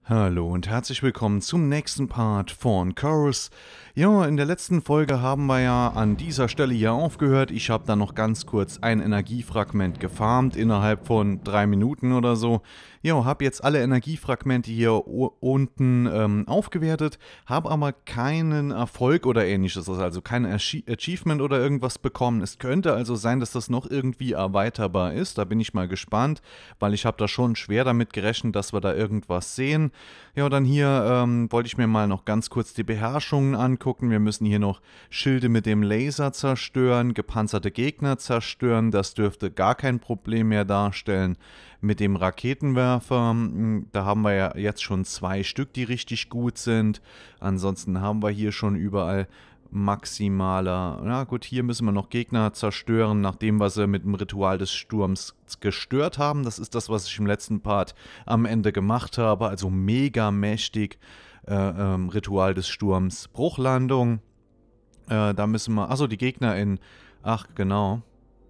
Hallo und herzlich willkommen zum nächsten Part von Chorus. Ja, in der letzten Folge haben wir ja an dieser Stelle hier aufgehört. Ich habe da noch ganz kurz ein Energiefragment gefarmt innerhalb von 3 Minuten oder so. Ja, habe jetzt alle Energiefragmente hier unten aufgewertet, habe aber keinen Erfolg oder ähnliches, also kein Achievement oder irgendwas bekommen. Es könnte also sein, dass das noch irgendwie erweiterbar ist. Da bin ich mal gespannt, weil ich habe da schon schwer damit gerechnet, dass wir da irgendwas sehen. Ja, dann hier wollte ich mir mal noch ganz kurz die Beherrschungen angucken. Wir müssen hier noch Schilde mit dem Laser zerstören, gepanzerte Gegner zerstören. Das dürfte gar kein Problem mehr darstellen. Mit dem Raketenwerfer, da haben wir ja jetzt schon 2 Stück, die richtig gut sind. Ansonsten haben wir hier schon überall maximaler. Na gut, hier müssen wir noch Gegner zerstören, nachdem wir sie mit dem Ritual des Sturms gestört haben. Das ist das, was ich im letzten Part am Ende gemacht habe. Also mega mächtig. Ritual des Sturms. Bruchlandung. Da müssen wir. Achso, die Gegner in. Ach, genau.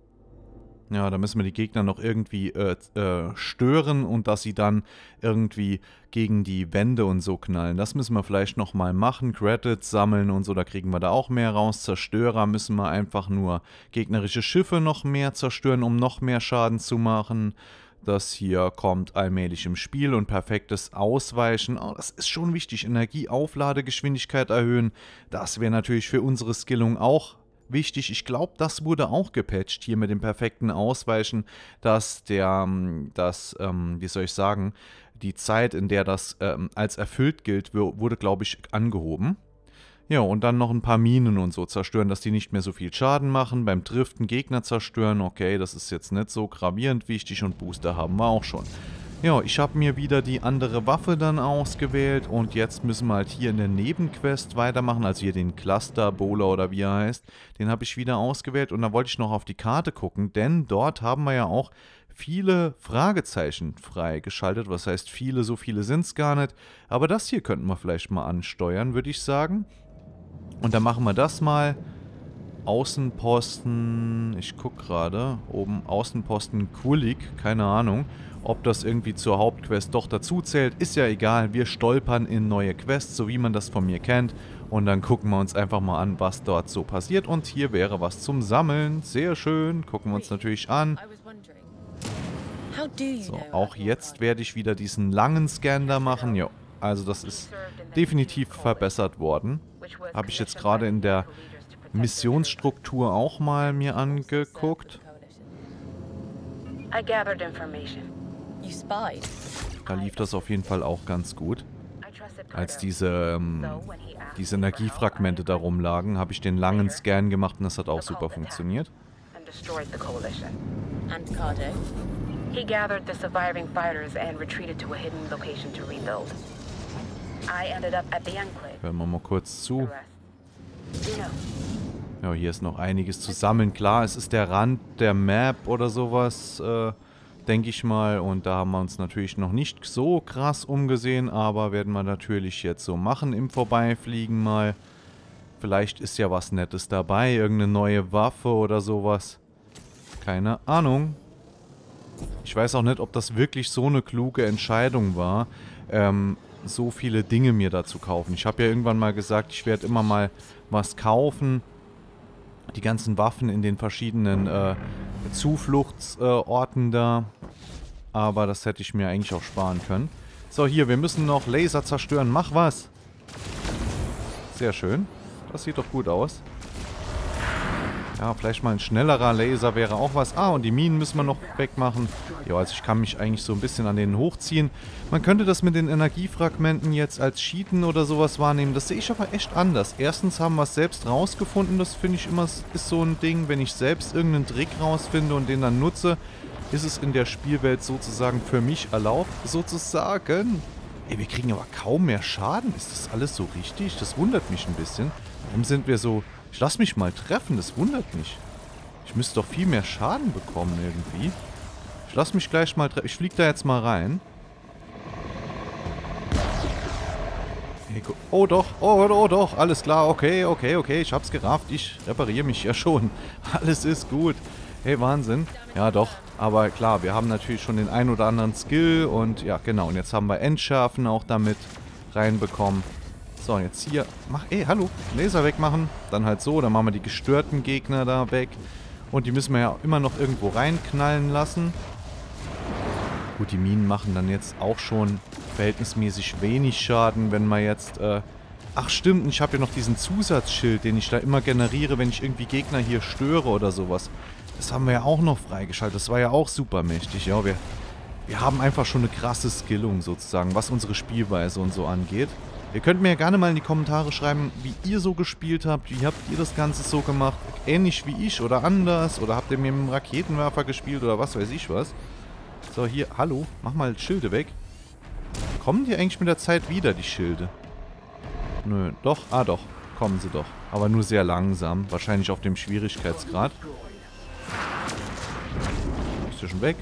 Ja, da müssen wir die Gegner noch irgendwie stören und dass sie dann irgendwie gegen die Wände und so knallen. Das müssen wir vielleicht nochmal machen. Credits sammeln und so, da kriegen wir da auch mehr raus. Zerstörer müssen wir einfach nur gegnerische Schiffe noch mehr zerstören, um noch mehr Schaden zu machen. Das hier kommt allmählich im Spiel und perfektes Ausweichen. Oh, das ist schon wichtig. Energieaufladegeschwindigkeit erhöhen. Das wäre natürlich für unsere Skillung auch wichtig. Ich glaube, das wurde auch gepatcht hier mit dem perfekten Ausweichen, dass wie soll ich sagen, die Zeit, in der das als erfüllt gilt, wurde, glaube ich, angehoben. Ja, und dann noch ein paar Minen und so zerstören, dass die nicht mehr so viel Schaden machen. Beim Driften Gegner zerstören, okay, das ist jetzt nicht so gravierend wichtig und Booster haben wir auch schon. Ja, ich habe mir wieder die andere Waffe dann ausgewählt und jetzt müssen wir halt hier in der Nebenquest weitermachen, also hier den Cluster Bowler oder wie er heißt, den habe ich wieder ausgewählt und da wollte ich noch auf die Karte gucken, denn dort haben wir ja auch viele Fragezeichen freigeschaltet, was heißt viele, so viele sind es gar nicht, aber das hier könnten wir vielleicht mal ansteuern, würde ich sagen. Und dann machen wir das mal. Außenposten, ich gucke gerade, oben Außenposten Kulik, keine Ahnung, ob das irgendwie zur Hauptquest doch dazu zählt, ist ja egal, wir stolpern in neue Quests, so wie man das von mir kennt und dann gucken wir uns einfach mal an, was dort so passiert und hier wäre was zum Sammeln, sehr schön, gucken wir uns natürlich an. So, auch jetzt werde ich wieder diesen langen Scan da machen, ja, also das ist definitiv verbessert worden, habe ich jetzt gerade in der Missionsstruktur auch mal mir angeguckt. Da lief das auf jeden Fall auch ganz gut. Als diese Energiefragmente da rumlagen, habe ich den langen Scan gemacht und das hat auch super funktioniert. Hören wir mal kurz zu. Ja, hier ist noch einiges zu sammeln. Klar, es ist der Rand der Map oder sowas, denke ich mal. Und da haben wir uns natürlich noch nicht so krass umgesehen, aber werden wir natürlich jetzt so machen im Vorbeifliegen mal. Vielleicht ist ja was Nettes dabei, irgendeine neue Waffe oder sowas. Keine Ahnung. Ich weiß auch nicht, ob das wirklich so eine kluge Entscheidung war, so viele Dinge mir da zu kaufen. Ich habe ja irgendwann mal gesagt, ich werde immer mal was kaufen. Die ganzen Waffen in den verschiedenen Zufluchtsorten da. Aber das hätte ich mir eigentlich auch sparen können. So, hier, wir müssen noch Laser zerstören. Mach was! Sehr schön. Das sieht doch gut aus. Ja, vielleicht mal ein schnellerer Laser wäre auch was. Ah, und die Minen müssen wir noch wegmachen. Ja, also ich kann mich eigentlich so ein bisschen an denen hochziehen. Man könnte das mit den Energiefragmenten jetzt als Cheaten oder sowas wahrnehmen. Das sehe ich aber echt anders. Erstens haben wir es selbst rausgefunden. Das finde ich immer, ist so ein Ding. Wenn ich selbst irgendeinen Trick rausfinde und den dann nutze, ist es in der Spielwelt sozusagen für mich erlaubt, sozusagen. Ey, wir kriegen aber kaum mehr Schaden. Ist das alles so richtig? Das wundert mich ein bisschen. Warum sind wir so... Ich lass mich mal treffen, das wundert mich. Ich müsste doch viel mehr Schaden bekommen irgendwie. Ich lass mich gleich mal treffen. Ich fliege da jetzt mal rein. Hey, oh doch, oh doch, alles klar, okay, ich hab's gerafft. Ich repariere mich ja schon. Alles ist gut. Hey, Wahnsinn. Ja doch, Aber klar, wir haben natürlich schon den ein oder anderen Skill und ja, genau. Und jetzt haben wir Endschärfen auch damit reinbekommen. So, jetzt hier. Hallo. Laser wegmachen. Dann halt so. Dann machen wir die gestörten Gegner da weg. Und die müssen wir ja immer noch irgendwo reinknallen lassen. Gut, die Minen machen dann jetzt auch schon verhältnismäßig wenig Schaden, wenn man jetzt... Ach stimmt, ich habe ja noch diesen Zusatzschild, den ich da immer generiere, wenn ich irgendwie Gegner hier störe oder sowas. Das haben wir ja auch noch freigeschaltet. Das war ja auch super mächtig. Ja, wir haben einfach schon eine krasse Skillung sozusagen, was unsere Spielweise und so angeht. Ihr könnt mir ja gerne mal in die Kommentare schreiben, wie ihr so gespielt habt. Wie habt ihr das Ganze so gemacht? Ähnlich wie ich oder anders? Oder habt ihr mit einem Raketenwerfer gespielt oder was weiß ich was? So, hier, hallo, mach mal Schilde weg. Kommen die eigentlich mit der Zeit wieder, die Schilde? Nö, doch, doch, kommen sie doch. Aber nur sehr langsam, wahrscheinlich auf dem Schwierigkeitsgrad. Ist der schon weg?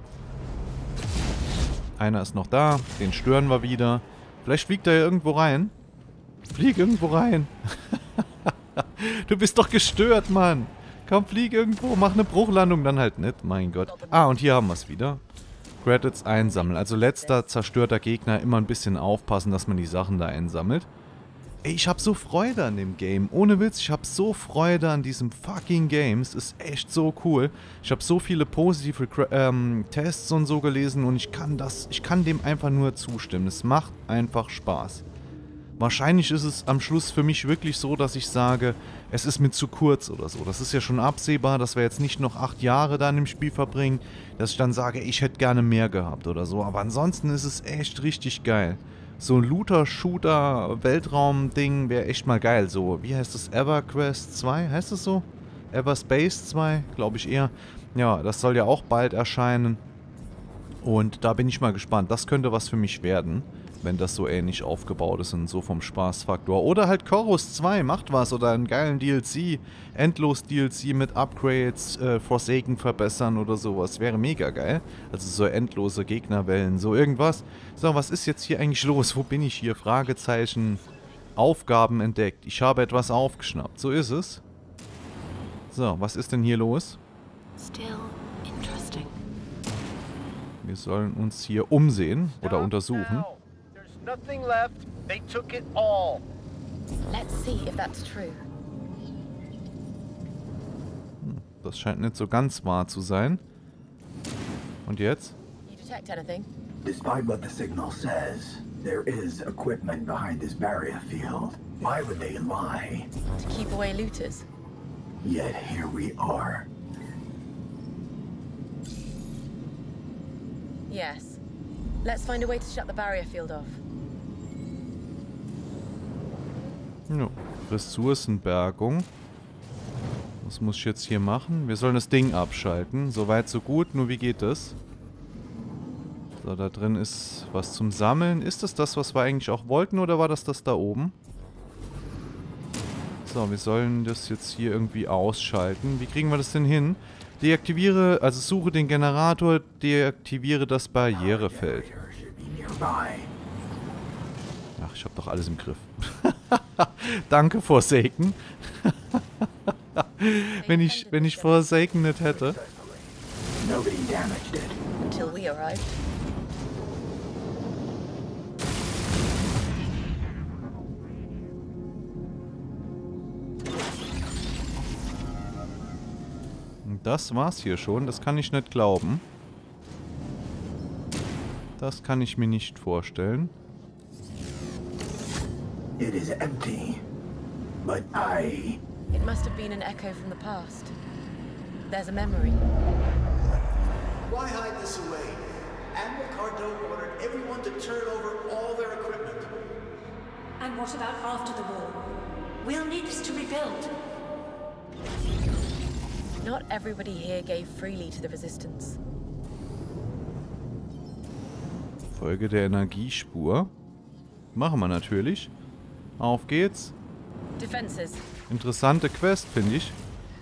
Einer ist noch da, den stören wir wieder. Vielleicht fliegt er ja irgendwo rein. Flieg irgendwo rein. Du bist doch gestört, Mann. Komm, flieg irgendwo, mach eine Bruchlandung, dann halt nicht, mein Gott. Und hier haben wir es wieder. Credits einsammeln. Also letzter zerstörter Gegner, immer ein bisschen aufpassen, dass man die Sachen da einsammelt. Ey, ich hab so Freude an dem Game. Ohne Witz, ich hab so Freude an diesem fucking Game. Es ist echt so cool. Ich hab so viele positive Tests und so gelesen und ich kann dem einfach nur zustimmen. Es macht einfach Spaß. Wahrscheinlich ist es am Schluss für mich wirklich so, dass ich sage, es ist mir zu kurz oder so. Das ist ja schon absehbar, dass wir jetzt nicht noch 8 Jahre da in dem Spiel verbringen, dass ich dann sage, ich hätte gerne mehr gehabt oder so. Aber ansonsten ist es echt richtig geil. So ein Looter-Shooter-Weltraum-Ding wäre echt mal geil. So, wie heißt das? EverQuest 2? Heißt das so? Everspace 2? Glaube ich eher. Ja, das soll ja auch bald erscheinen. Und da bin ich mal gespannt. Das könnte was für mich werden, wenn das so ähnlich aufgebaut ist und so vom Spaßfaktor. Oder halt Chorus 2 macht was oder einen geilen DLC. Endlos-DLC mit Upgrades, Forsaken verbessern oder sowas. Wäre mega geil. Also so endlose Gegnerwellen, so irgendwas. So, was ist jetzt hier eigentlich los? Wo bin ich hier? Fragezeichen. Aufgaben entdeckt. Ich habe etwas aufgeschnappt. So ist es. So, was ist denn hier los? Wir sollen uns hier umsehen oder untersuchen. Nothing left. They took it all. Let's see if that's true. Das scheint nicht so ganz wahr zu sein. Und jetzt? You detect anything? Despite what the signal says, there is equipment behind this barrier field. Why would they lie? To keep away looters. Yet here we are. Yes. Let's find a way to shut the barrier field off. Ja, Ressourcenbergung. Was muss ich jetzt hier machen? Wir sollen das Ding abschalten. Soweit, so gut. Nur wie geht das? So, da drin ist was zum Sammeln. Ist das, was wir eigentlich auch wollten, oder war das da oben? So, wir sollen das jetzt hier irgendwie ausschalten. Wie kriegen wir das denn hin? Deaktiviere, also suche den Generator, deaktiviere das Barrierefeld. Ach, ich habe doch alles im Griff. Danke, Forsaken. wenn ich Forsaken nicht hätte. Until we arrived. Das war's hier schon. Das kann ich nicht glauben. Das kann ich mir nicht vorstellen. It is empty, but It must have been an echo from the past. There's a memory. Why hide this away? Admiral Cardone ordered everyone to turn over all their equipment. And what about after the war? We'll need this to rebuild. Not everybody here gave freely to the Resistance. Folge der Energiespur. Machen wir natürlich. Auf geht's. Defenses. Interessante Quest, finde ich.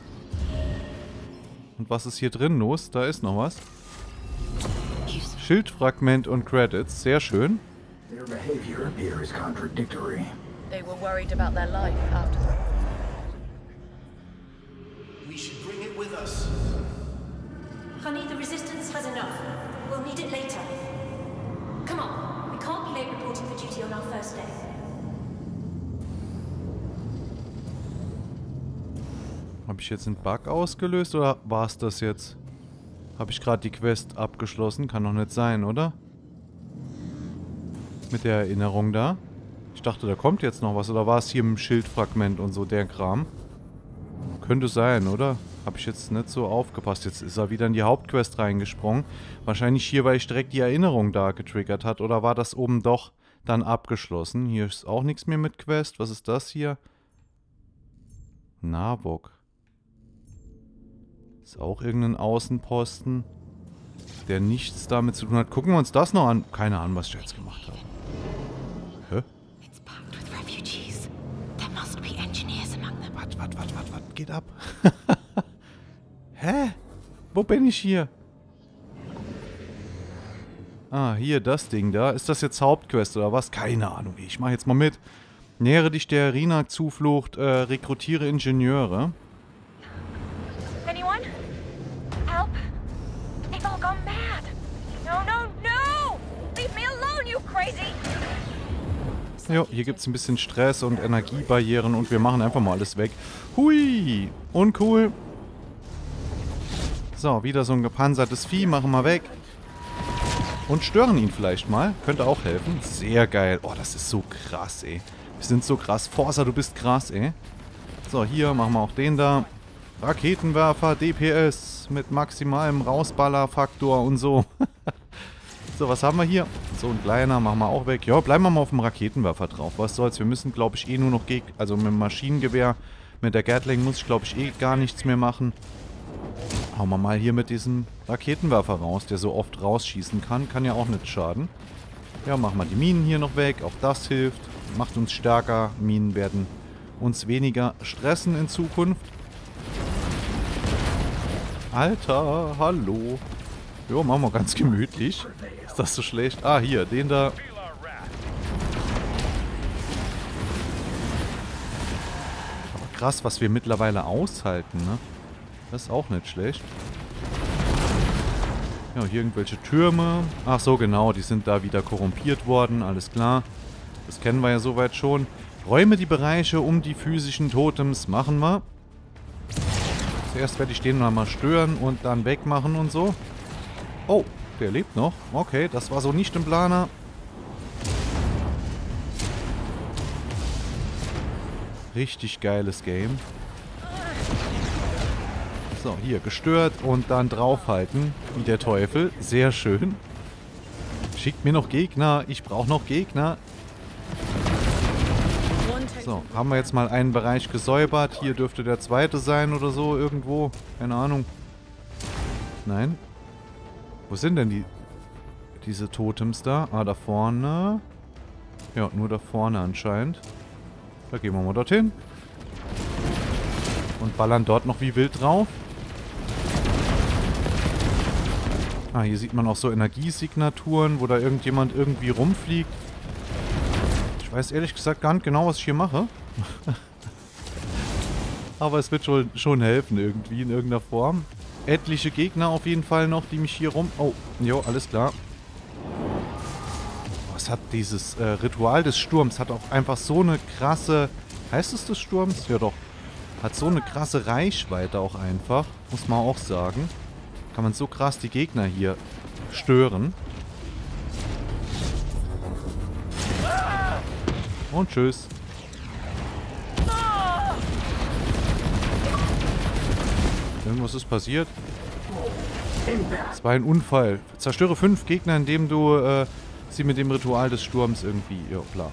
Und was ist hier drin los? Da ist noch was. Schildfragment und Credits. Sehr schön. their behavior appears contradictory. They were worried about their life after the war. We should bring it with us. Honey, the Resistance has enough. We'll need it later. Come on. We can't be late reporting for duty on our first day. Habe ich jetzt einen Bug ausgelöst oder war es das jetzt? Habe ich gerade die Quest abgeschlossen? Kann doch nicht sein, oder? Mit der Erinnerung da. Ich dachte, da kommt jetzt noch was. Oder war es hier im Schildfragment und so der Kram? Könnte sein, oder? Habe ich jetzt nicht so aufgepasst. Jetzt ist er wieder in die Hauptquest reingesprungen. Wahrscheinlich hier, weil ich direkt die Erinnerung da getriggert hat. Oder war das oben doch dann abgeschlossen? Hier ist auch nichts mehr mit Quest. Was ist das hier? Nabok. Ist auch irgendein Außenposten, der nichts damit zu tun hat. Gucken wir uns das noch an. Keine Ahnung, was ich jetzt gemacht habe. Hä? Was geht ab? Hä? Wo bin ich hier? Ah, hier, das Ding da. Ist das jetzt Hauptquest oder was? Keine Ahnung. Ich mache jetzt mal mit. Nähere dich der Rina-Zuflucht, rekrutiere Ingenieure. Anyone? Help! They've all gone mad! No, no, no! Leave me alone, you crazy! Jo, hier gibt es ein bisschen Stress und Energiebarrieren und wir machen einfach mal alles weg. Hui! Uncool. So, wieder so ein gepanzertes Vieh. Machen wir weg. Und stören ihn vielleicht mal. Könnte auch helfen. Sehr geil. Oh, das ist so krass, ey. Wir sind so krass. Forza, du bist krass, ey. So, hier machen wir auch den da. Raketenwerfer, DPS mit maximalem Rausballerfaktor und so. So, was haben wir hier? So ein kleiner, machen wir auch weg. Ja, bleiben wir mal auf dem Raketenwerfer drauf. Was soll's? Wir müssen, glaube ich, eh nur noch also mit dem Maschinengewehr, mit der Gatling muss ich, glaube ich, eh gar nichts mehr machen. Hauen wir mal hier mit diesem Raketenwerfer raus, der so oft rausschießen kann. Kann ja auch nicht schaden. Ja, machen wir die Minen hier noch weg. Auch das hilft. Macht uns stärker. Minen werden uns weniger stressen in Zukunft. Alter, hallo. Jo, machen wir ganz gemütlich. Ist das so schlecht? Ah, hier, den da. Aber krass, was wir mittlerweile aushalten, ne? Das ist auch nicht schlecht. Ja, hier irgendwelche Türme. Ach so, genau, die sind da wieder korrumpiert worden, alles klar. Das kennen wir ja soweit schon. Räume die Bereiche um die physischen Totems, machen wir. Zuerst werde ich den mal stören und dann wegmachen und so. Oh, der lebt noch. Okay, das war so nicht im Planer. Richtig geiles Game. So, hier, gestört und dann draufhalten. Wie der Teufel. Sehr schön. Schickt mir noch Gegner. Ich brauche noch Gegner. So, haben wir jetzt mal einen Bereich gesäubert. Hier dürfte der zweite sein oder so irgendwo. Keine Ahnung. Nein. Wo sind denn diese Totems da? Ah, da vorne. Ja, nur da vorne anscheinend. Da gehen wir mal dorthin. Und ballern dort noch wie wild drauf. Ah, hier sieht man auch so Energiesignaturen, wo da irgendjemand irgendwie rumfliegt. Ich weiß ehrlich gesagt gar nicht genau, was ich hier mache. Aber es wird schon helfen irgendwie in irgendeiner Form. Etliche Gegner auf jeden Fall noch, die mich hier rum... Oh, jo, alles klar. Was hat dieses Ritual des Sturms? Hat auch einfach so eine krasse... Heißt es des Sturms? Ja doch. Hat so eine krasse Reichweite auch einfach. Muss man auch sagen. Kann man so krass die Gegner hier stören. Und tschüss. Irgendwas ist passiert. Es war ein Unfall. Zerstöre 5 Gegner, indem du sie mit dem Ritual des Sturms irgendwie... Ja, klar.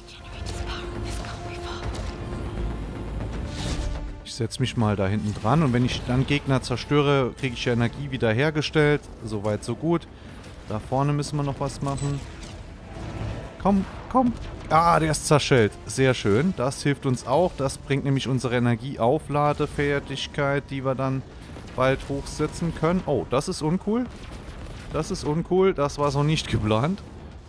Ich setze mich mal da hinten dran und wenn ich dann Gegner zerstöre, kriege ich ja Energie wiederhergestellt. Soweit, so gut. Da vorne müssen wir noch was machen. Komm, komm. Ah, der ist zerschellt. Sehr schön. Das hilft uns auch. Das bringt nämlich unsere Energieaufladefertigkeit, die wir dann bald hochsetzen können. Oh, das ist uncool. Das ist uncool. Das war so nicht geplant.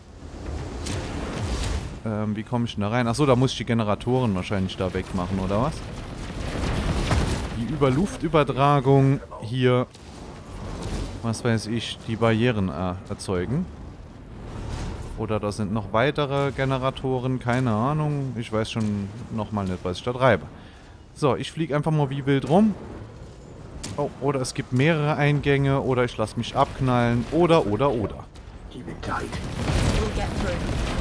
Wie komme ich denn da rein? Achso, da muss ich die Generatoren wahrscheinlich da wegmachen, oder was? Die Luftuntertragung hier was weiß ich, die Barrieren erzeugen. Oder da sind noch weitere Generatoren, keine Ahnung. Ich weiß schon nochmal nicht, was ich da treibe. So, ich fliege einfach mal wie wild rum. Oh, oder es gibt mehrere Eingänge, oder ich lasse mich abknallen, oder. Keep it tight. We'll get through.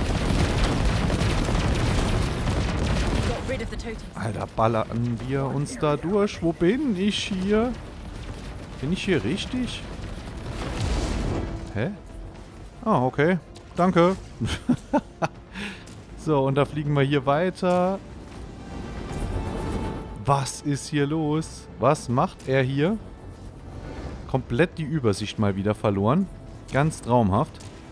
Got rid of the totems. Alter, ballern wir uns da durch. Wo bin ich hier? Bin ich hier richtig? Hä? Ah, okay. Danke. So, und da fliegen wir hier weiter. Was ist hier los? Was macht er hier? Komplett die Übersicht mal wieder verloren. Ganz traumhaft.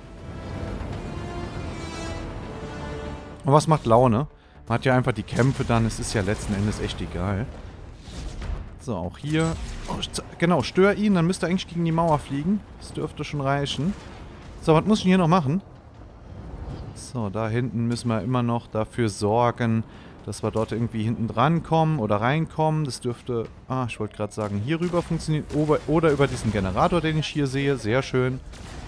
Und was macht Laune? Man hat ja einfach die Kämpfe dann. Es ist ja letzten Endes echt egal. So, auch hier. Oh, genau, stör ihn. Dann müsste er eigentlich gegen die Mauer fliegen. Das dürfte schon reichen. So, was muss ich denn hier noch machen? So, da hinten müssen wir immer noch dafür sorgen, dass wir dort irgendwie hinten dran kommen oder reinkommen. Das dürfte, ich wollte gerade sagen, hier rüber funktionieren. Oder über diesen Generator, den ich hier sehe. Sehr schön.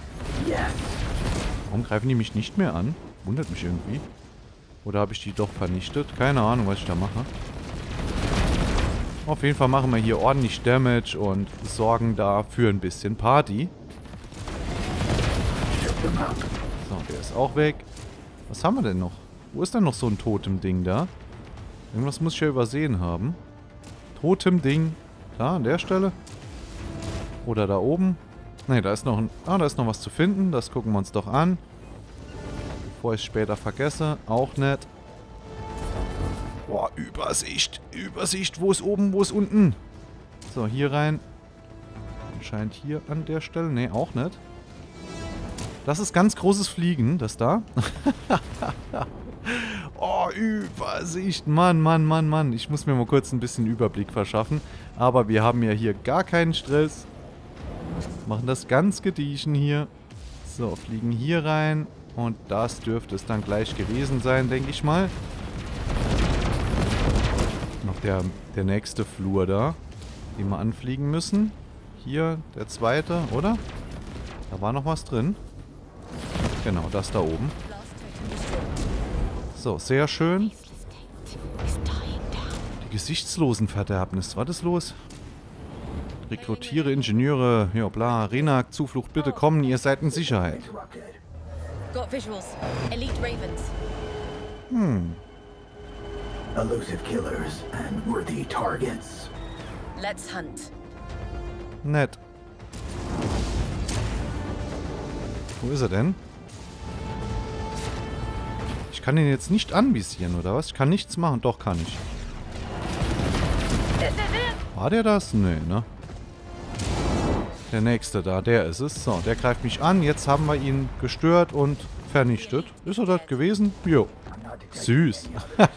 Warum greifen die mich nicht mehr an? Wundert mich irgendwie. Oder habe ich die doch vernichtet? Keine Ahnung, was ich da mache. Auf jeden Fall machen wir hier ordentlich Damage und sorgen da für ein bisschen Party. So, der ist auch weg. Was haben wir denn noch? Wo ist denn noch so ein Totem-Ding da? Irgendwas muss ich ja übersehen haben. Totem-Ding. Da, an der Stelle. Oder da oben. Ne, da ist noch ein... da ist noch was zu finden. Das gucken wir uns doch an. Bevor ich es später vergesse. Auch nett. Boah, Übersicht. Übersicht. Wo ist oben, wo ist unten? So, hier rein. Anscheinend hier an der Stelle. Ne, auch nicht. Das ist ganz großes Fliegen, das da. Oh, Übersicht. Mann. Ich muss mir mal kurz ein bisschen Überblick verschaffen. Aber wir haben ja hier gar keinen Stress. Machen das ganz gediegen hier. So, fliegen hier rein. Und das dürfte es dann gleich gewesen sein, denke ich mal. Noch der nächste Flur da, den wir anfliegen müssen. Hier, der zweite, oder? Da war noch was drin. Genau, das da oben. So, sehr schön. Die Gesichtslosenverderbnis. Was ist los? Rekrutiere Ingenieure. Ja, bla. Renak, Zuflucht, bitte kommen. Ihr seid in Sicherheit. Got visuals. Elite Ravens. Elusive killers and worthy targets. Let's hunt. Nett. Wo ist er denn? Ich kann ihn jetzt nicht anvisieren, oder was? Ich kann nichts machen. Doch, kann ich. War der das? Nee, ne? Der nächste da, der ist es. So, der greift mich an. Jetzt haben wir ihn gestört und vernichtet. Ist er das gewesen? Jo. Süß.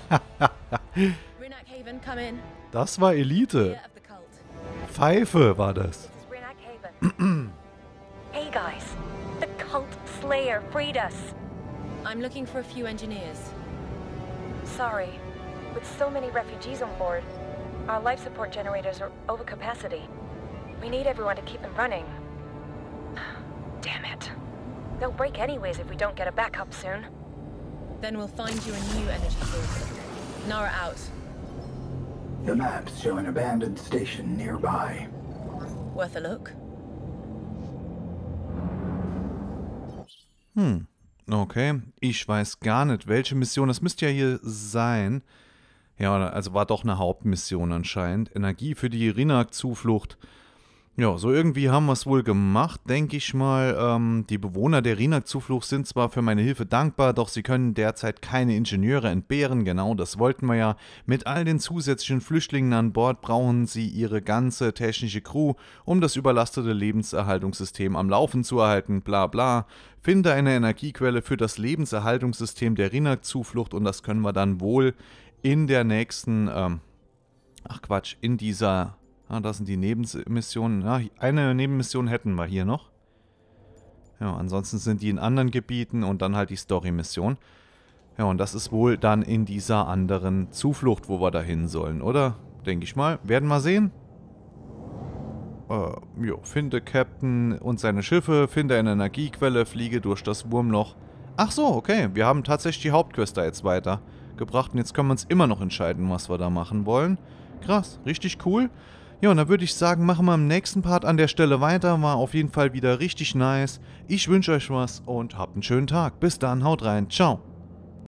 Renak Haven, come in. Das war Elite. Leader of the cult. Pfeife war das. This is Renak Haven. Hey guys, the cult slayer freed us. I'm looking for a few engineers. Sorry, with so many refugees on board, our life support generators are over capacity. We need everyone to keep them running. Damn it. They'll break anyways if we don't get a backup soon. Then we'll find you a new energy source. Nara out. The maps show an abandoned station nearby. Worth a look. Okay. Ich weiß gar nicht, welche Mission. Das müsste ja hier sein. Ja, also war doch eine Hauptmission anscheinend. Energie für die Renak-Zuflucht. Ja, so irgendwie haben wir es wohl gemacht, denke ich mal. Die Bewohner der Renak-Zuflucht sind zwar für meine Hilfe dankbar, doch sie können derzeit keine Ingenieure entbehren. Genau, das wollten wir ja. Mit all den zusätzlichen Flüchtlingen an Bord brauchen sie ihre ganze technische Crew, um das überlastete Lebenserhaltungssystem am Laufen zu erhalten. Bla bla. Finde eine Energiequelle für das Lebenserhaltungssystem der Renak-Zuflucht und das können wir dann wohl in der nächsten, in dieser... das sind die Nebenmissionen. Ja, eine Nebenmission hätten wir hier noch. Ja, ansonsten sind die in anderen Gebieten und dann halt die Story-Mission. Ja, und das ist wohl dann in dieser anderen Zuflucht, wo wir da hin sollen, oder? Denke ich mal. Werden wir sehen. jo, finde Captain und seine Schiffe, finde eine Energiequelle, fliege durch das Wurmloch. Ach so, okay, wir haben tatsächlich die Hauptquest da jetzt weitergebracht und jetzt können wir uns immer noch entscheiden, was wir da machen wollen. Krass, richtig cool. Ja, und dann würde ich sagen, machen wir im nächsten Part an der Stelle weiter. War auf jeden Fall wieder richtig nice. Ich wünsche euch was und habt einen schönen Tag. Bis dann, haut rein, ciao.